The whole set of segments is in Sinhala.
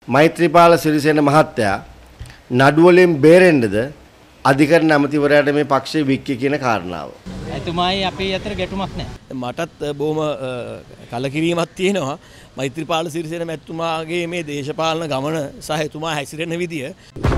මෛත්‍රීපාල සිරිසේන මහත්තයා නඩුවලින් බේරෙන්නද අධිකරණ ඇමතිවරයාට මේ පක්ෂයේ වික්කේ කියන කාරණාව. එතුමායි අපේ අතර ගැටුමක් නැහැ. මටත් බොහොම කලකිරීමක් තියෙනවා. මෛත්‍රීපාල සිරිසේන මැතිතුමාගේ මේ දේශපාලන ගමන සහ එතුමා හැසිරෙන විදිය.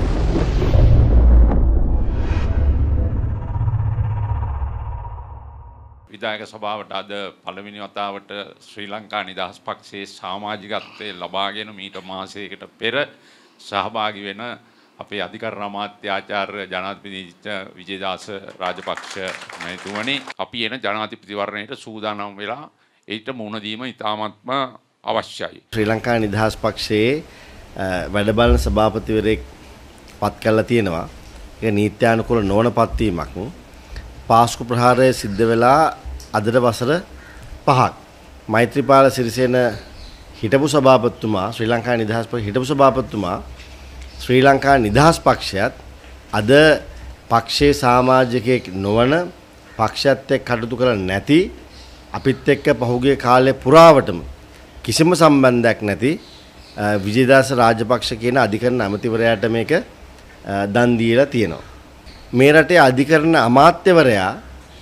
විධායක සභාවට අද පළවෙනි වතාවට ශ්‍රී ලංකා නිදහස් පක්ෂයේ සමාජිකත්වයේ ලබාගෙන මීට මාසයකට පෙර සහභාගී වෙන අපේ අධිකරණ අමාත්‍ය ආචාර්ය ජනාධිපති විජේදාස රාජපක්ෂ මහතුමනි අපි එන ජනාධිපතිවරණයට සූදානම් වෙලා ඒකට මුහුණ දීම ඉතාමත්ම අවශ්‍යයි. ශ්‍රී ලංකා නිදහස් පක්ෂයේ වැඩ බලන සභාපතිවරයෙක් පත් කළා තියෙනවා. ඒක නීත්‍යානුකූල නොවන පත්වීමක්. පාස්කු ප්‍රහාරය සිද්ධ වෙලා අදට වසර 5ක්. මෛත්‍රීපාල සිරිසේන හිටපු සභාපතිතුමා ශ්‍රී ලංකා නිදහස් පක්ෂයේ හිටපු සභාපතිතුමා ශ්‍රී ලංකා නිදහස් පක්ෂයත් අද පක්ෂයේ සමාජිකයෙක් නොවන පක්ෂයත් එක්ක කටයුතු කරන්නේ නැති අපිත් එක්ක පහුගිය කාලේ පුරාවටම කිසිම සම්බන්ධයක් නැති විජේදාස රාජපක්ෂ කියන අධිකරණ ඇමතිවරයාට මේක දන් දීලා තියෙනවා. මේ රටේ අධිකරණ අමාත්‍යවරයා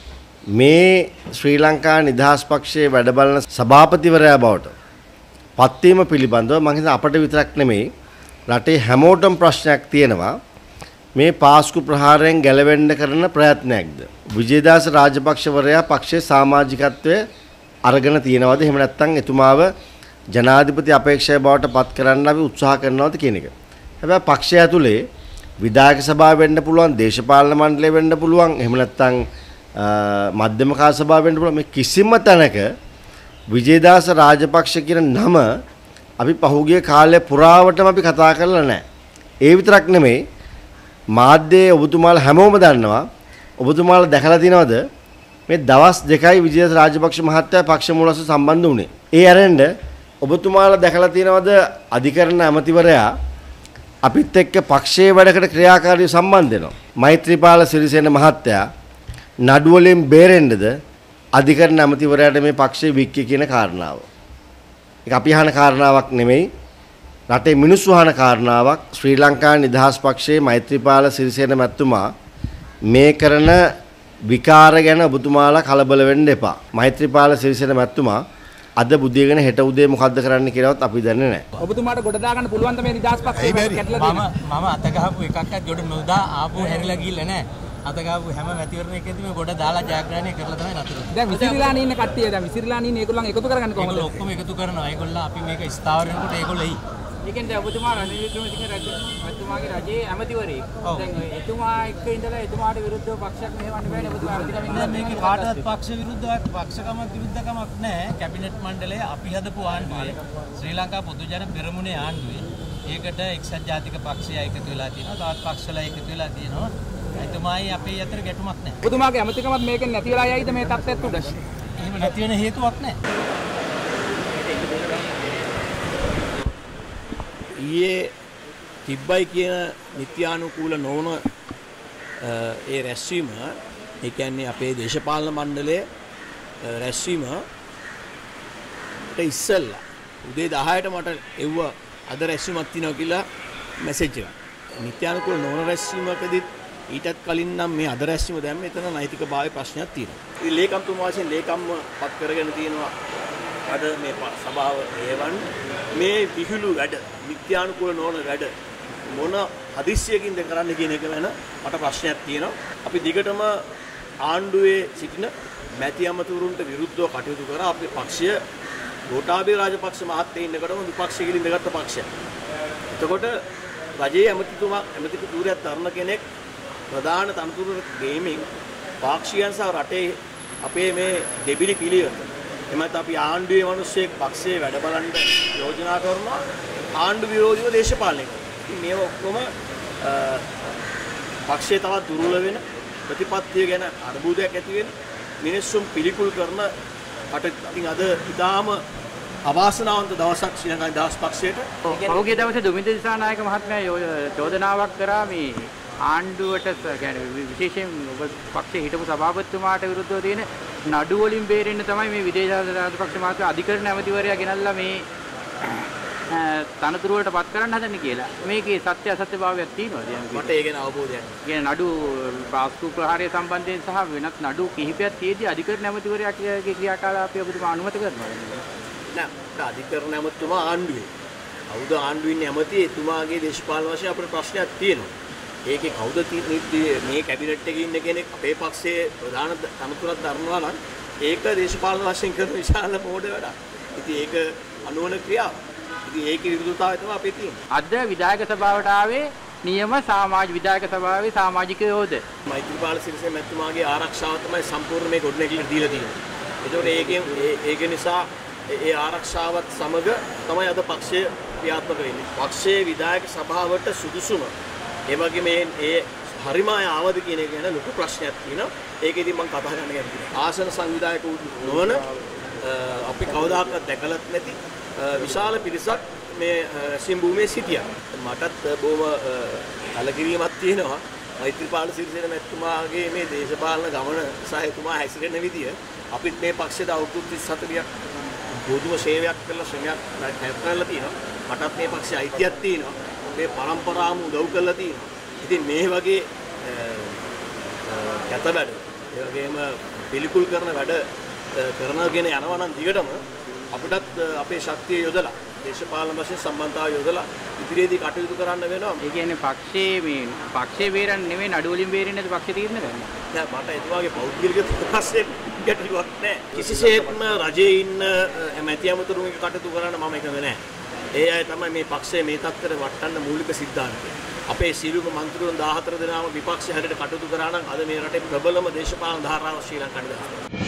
මේ ශ්‍රී ලංකා නිදහස් පක්ෂයේ වැඩ බලන සභාපතිවරයා බවට පත්වීම පිළිබඳව මම හිතන්නේ අපට විතරක් නෙමෙයි රටේ හැමෝටම ප්‍රශ්නයක් තියෙනවා. මේ පාස්කු ප්‍රහාරයෙන් ගැලවෙන්න කරන ප්‍රයත්නයක්ද විජේදාස රාජපක්ෂවරයා පක්ෂයේ සමාජිකත්වයේ අරගෙන තියෙනවද එහෙම නැත්නම් එතුමාව ජනාධිපති අපේක්ෂය බවට පත් කරන්න අපි උත්සාහ කරනවද කියන එක. හැබැයි පක්ෂය ඇතුලේ විධායක සභාව වෙන්න පුළුවන්, දේශපාලන මණ්ඩලය වෙන්න පුළුවන්, එහෙම නැත්නම් මධ්‍යම කාල සභාව වෙන්න පුළුවන්. මේ කිසිම තැනක විජේදාස රාජපක්ෂ කියන නම අපි පහුගිය කාලේ පුරාවටම අපි කතා කරලා නැහැ. ඒ විතරක් නෙමෙයි මාධ්‍යයේ ඔබතුමාලා හැමෝම දන්නවා. ඔබතුමාලා දැකලා තියෙනවද මේ දවස් දෙකයි විජේදාස රාජපක්ෂ මහත්තයා පක්ෂ මූලස්ස සම්බන්ධ වුණේ. ඒ ඇරෙන්න ඔබතුමාලා දැකලා තියෙනවද අධිකරණ ඇමතිවරයා අපිත් එක්ක පක්ෂයේ වැඩකට ක්‍රියාකාරීව සම්බන්ධ වෙනවා. මෛත්‍රීපාල සිරිසේන මහත්තයා නඩුවලින් බේරෙන්නද අධිකරණ ඇමතිවරයාට මේ පක්ෂයේ වික්කේ කියන කාරණාව. ඒක අපි අහන කාරණාවක් නෙමෙයි. රටේ මිනිස්සු අහන කාරණාවක්. ශ්‍රී ලංකා නිදහස් පක්ෂයේ මෛත්‍රීපාල සිරිසේන මැතිතුමා මේ කරන විකාර ගැන ඔබතුමාලා කලබල වෙන්න එපා. මෛත්‍රීපාල සිරිසේන මැතිතුමා අද බුදියගෙන හෙට උදේ මොකද්ද කරන්න කියලාවත් අපි දන්නේ නැහැ. ඔබතුමාට ගොඩ දාගන්න පුළුවන් ද මේ නිදහස් පක්ෂේ කැටලා දෙන්න? මම අත ගහපු එකක්වත් ගොඩ නොදා ආපහු හැරිලා ගිහිල්ලා නැහැ. අත ගහපු හැම මැතිවරණයකදීම ගොඩ දාලා ජයග්‍රහණය කරලා තමයි නතර වෙන්නේ. දැන් විසිරලානේ ඉන්න කට්ටිය දැන් විසිරලානේ ඉන්නේ ඒගොල්ලන් එකතු කරගන්නේ කොහොමද? ඒගොල්ලෝ ඔක්කොම එකතු කරනවා. ඒගොල්ලෝ අපි මේක ස්ථාවර වෙනකොට ඒගොල්ලෝ එයි. ඒ කියන්නේ ඔබතුමා රනිල් වික්‍රමසිංහ රජතුමාගේ රජයේ ඇමතිවරයෙක්. දැන් එතුමා එක්ක ඉඳලා එතුමාට විරුද්ධව පක්ෂයක් මෙහෙවන්න බෑනේ ඔබතුමා අධිකරණය ඉඳලා මේක කාටවත් පක්ෂ විරුද්ධවක් පක්ෂකමක් විරුද්ධකමක් නැහැ. කැබිනට් මණ්ඩලය අපි හදපු ආණ්ඩුවේ ශ්‍රී ලංකා පොදු ජන පෙරමුණේ ආණ්ඩුවේ ඒකට එක්සත් ජාතික පක්ෂය එකතු වෙලා තියෙනවා. තවත් පක්ෂවල එකතු වෙලා තියෙනවා. එතුමායි අපේ අතර ගැටුමක් නැහැ. ඔබතුමාගේ ඇමතිකමත් මේකෙන් නැති වෙලා යයිද මේ තත්ත්වයට උඩ? එහෙම නැති වෙන හේතුවක් නැහැ. ඊයේ තිබ්බයි කියන නිත්‍යානුකූල නොවන ඒ රැස්වීම ඒ කියන්නේ අපේ දේශපාලන මණ්ඩලයේ රැස්වීම ඉස්සෙල්ලා උදේ 10ට මට එව්ව අද රැස්වීමක් තියෙනවා කියලා මැසේජ් එකක්. නිත්‍යානුකූල නොවන රැස්වීමකදී ඊටත් කලින් නම් මේ අද රැස්වීම දැම්ම එතන නෛතික භාවයේ ප්‍රශ්නයක් තියෙනවා. ඉතින් ලේකම්තුමා වශයෙන් ලේකම්ම පත් කරගෙන තියෙනවා අද මේ සභාව හේවන් මේ විහිළු වැඩ නිත්‍යානුකූල නොවන වැඩ මොන හදිස්සියකින්ද කරන්න කියන එක ගැන මට ප්‍රශ්නයක් තියෙනවා. අපි දිගටම ආණ්ඩුවේ සිටින මැති අමතුරුන්ට විරුද්ධව කටයුතු කරා අපේ පක්ෂය ගෝඨාභය රාජපක්ෂ මහත්තයා ඉන්නකොටම විපක්ෂය ගිලින් දෙගත්ත පක්ෂයක්. එතකොට රජයේ ඇමතිතු ධූරයක් තරණ කෙනෙක් ප්‍රධාන තනතුරු ගේමින් පාක්ෂිකයන් සහ රටේ අපේ මේ දෙබිලි පිළිවෙත එමත් අපි ආණ්ඩුවේ මිනිස්සෙක් පක්ෂයේ වැඩ බලන්න යෝජනා කරනවා ආණ්ඩු විරෝධීව දේශපාලනය කරනවා. මේ ඔක්කොම පක්ෂයේ තවත් දුර්වල වෙන ප්‍රතිපත්තිය ගැන අර්බුදයක් ඇති වෙන මිනිස්සුන් පිළිකුල් කරන ඉතින් අද ඉතාම අවාසනාවන්ත දවසක් ශ්‍රී ලංකා නිදහස් පක්ෂයට. පහුගිය දවසේ දුමින්ද දිසානායක මහත්මයා චෝදනාවක් කරා මේ ආණ්ඩුවට විශේෂයෙන් ඔබ පක්ෂයේ හිටපු සභාපතිතුමාට විරුද්ධව තියෙන නඩු වලින් බේරෙන්න තමයි මේ විදේශ රාජපක්ෂ මහත්මයා අධිකරණ ඇමතිවරයා ගෙනල්ලා මේ තනතුරු වලට පත් කරන්න හදන්නේ කියලා. මේකේ සත්‍ය අසත්‍යභාවයක් තියෙනවද? මට ඒ ගැන අවබෝධයක් නැහැ. කියන්නේ නඩු පාස්කු ප්‍රහාරය සම්බන්ධයෙන් සහ වෙනත් නඩු කිහිපයක් තියෙද්දී අධිකරණ ඇමතිවරයාගේ ක්‍රියාකාලාපය ඔබතුමා අනුමත කරනවද? නෑ අධිකරණ ඇමතුමා ආණ්ඩුවේ. කවුද ආණ්ඩුවේ ඇමති එතුමාගේ දේශපාලන වශයෙන් අපේ ප්‍රශ්නයක් තියෙනවා. ඒකේ කවුද මේ කැබිනට් එකේ ඉන්න කෙනෙක් අපේ පක්ෂයේ ප්‍රධාන තනතුරක් දරනවා නම් ඒක දේශපාලන වශයෙන් කරන විශාල මෝඩ වැඩක්. ඉතින් ඒක අනුවන ක්‍රියාවක්. ඉතින් ඒකේ විරුද්ධතාවය තමයි අපේ තියෙන්නේ. අද විධායක සභාවට ආවේ නියම විධායක සභාවේ සමාජිකයෝද? මෛත්‍රීපාල සිරිසේන මැතිතුමාගේ ආරක්ෂාව තමයි සම්පූර්ණ මේ ගොඩනැගිල්ලට දීලා තියෙන්නේ. ඒකෙන් ඒක නිසා ඒ ආරක්ෂාවත් සමග තමයි අද පක්ෂය ක්‍රියාත්මක වෙන්නේ. පක්ෂයේ විධායක සභාවට සුදුසුම ඒ වගේ මේ හරිමාය ආවද කියන එක ගැන ලොකු ප්‍රශ්නයක් තියෙනවා. ඒකෙදි මම කතා කරන්න කැමතියි. ආසන සංවිධායක නොවන අපි කවදාකවත් දැකලත් නැති විශාල පිරිසක් මේ සිම්බුමේ සිටියා. මටත් බොහොම කලකිරීමක් තියෙනවා. මෛත්‍රීපාල සිරිසේන මැතිතුමාගේ මේ දේශපාලන ගමන සහ එතුමා හැසිරෙන විදිය අපිත් මේ පක්ෂයට අවුරුදු 30 40ක් බොදුම සේවයක් කරලා ශ්‍රමයක් කරලා තියෙනවා. මටත් මේ පක්ෂයේ අයිතියක් තියෙනවා. මේ පරම්පරාවම උදව් කරලා තියෙනවා. ඉතින් මේ වගේ කැත වැඩ, ඒ වගේම පිළිකුල් කරන වැඩ කරනගෙන යනවා නම් දිගටම අපිටත් අපේ ශක්තිය යොදලා දේශපාලන වශයෙන් සම්බන්ධතාවය යොදලා ඉදිරියේදී කටයුතු කරන්න වෙනවා. ඒ කියන්නේ පක්ෂයේ බේරන්නේ නෙමෙයි නඩු වලින් බේරෙන්නේ නැති පක්ෂය තීරණය කරන්නේ. නෑ මට එතුමාගේ පෞද්ගලික ප්‍රශ්නේ ගැටලුවක් නෑ. කිසිසේත්ම රජයේ ඉන්න ඇමති අමතුරුන්ගේ කටයුතු කරන්න මම එකඟ නෑ. ඒ අය තමයි මේ පක්ෂයේ මේ තත්ත්වයට වටන්න මූලික සිද්ධාන්තය. අපේ සියලුම මන්ත්‍රීවරුන් 14 දෙනාම විපක්ෂ හැරෙට කටයුතු කරා නම් අද මේ රටේ ප්‍රබලම දේශපාලන ධාරාව ශ්‍රී ලංකාවේ.